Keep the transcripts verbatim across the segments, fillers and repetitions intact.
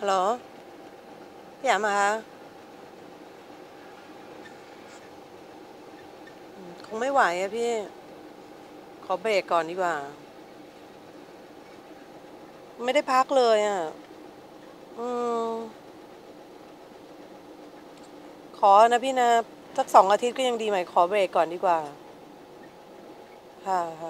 ฮัลโหลพี่แอมคะคงไม่ไหวอะพี่ขอเบรกก่อนดีกว่าไม่ได้พักเลยอะอืมขอนะพี่นะสักสองอาทิตย์ก็ยังดีไหมขอเบรกก่อนดีกว่าค่ะค่ะ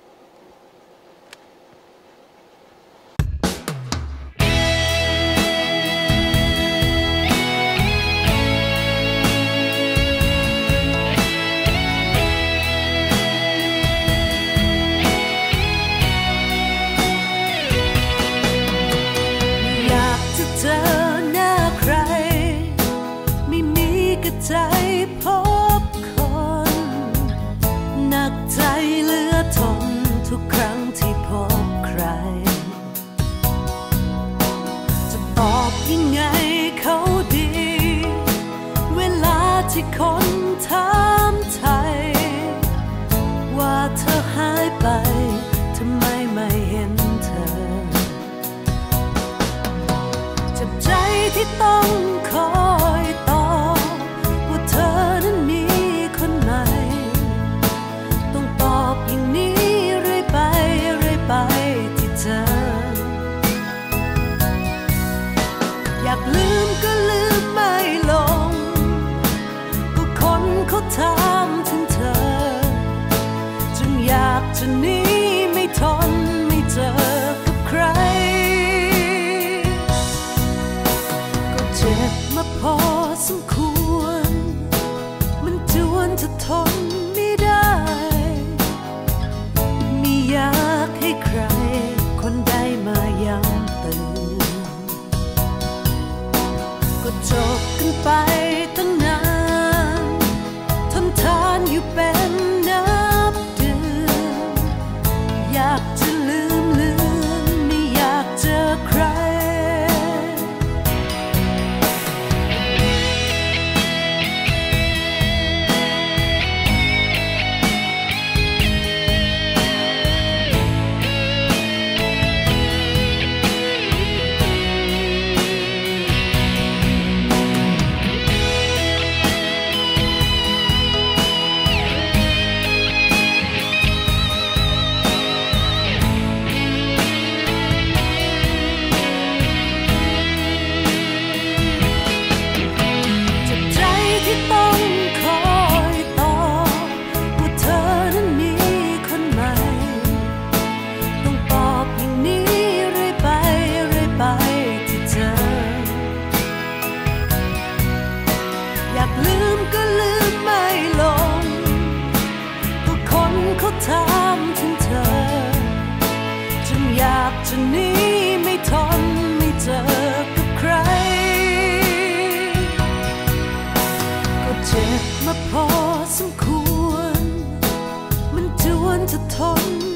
ใจพบคนหนักใจเหลือทนทุกครั้งที่พบใครจะตอบยังไงเขาดีเวลาที่คนถามไทยว่าเธอหายไปทำไมไม่เห็นเธอเจ็บใจที่ต้องคอยต่อเธอนั้นมีคนใหม่ต้องตอบอย่างนี้เรื่อยไปเรื่อยไปที่เธออยากลืมก็ลืมไม่ลงก็คนเขาถามถึงเธอจึงอยากจะหนีไม่ทนไม่เจอกับใครก็เจ็บมาพอสมควรจะทนไม่ได้ไม่อยากให้ใครคนใดมาย้ำเตือนก็จบกันไปตั้งนานทนทานอยู่เป็นนับเดือนอยากจะลืมเลือนไม่อยากเจอใครถามถึงเธอจึงอยากจะหนีไม่ทนไม่เจอกับใครก็เจ็บมาพอสมควรมันจวนจะทน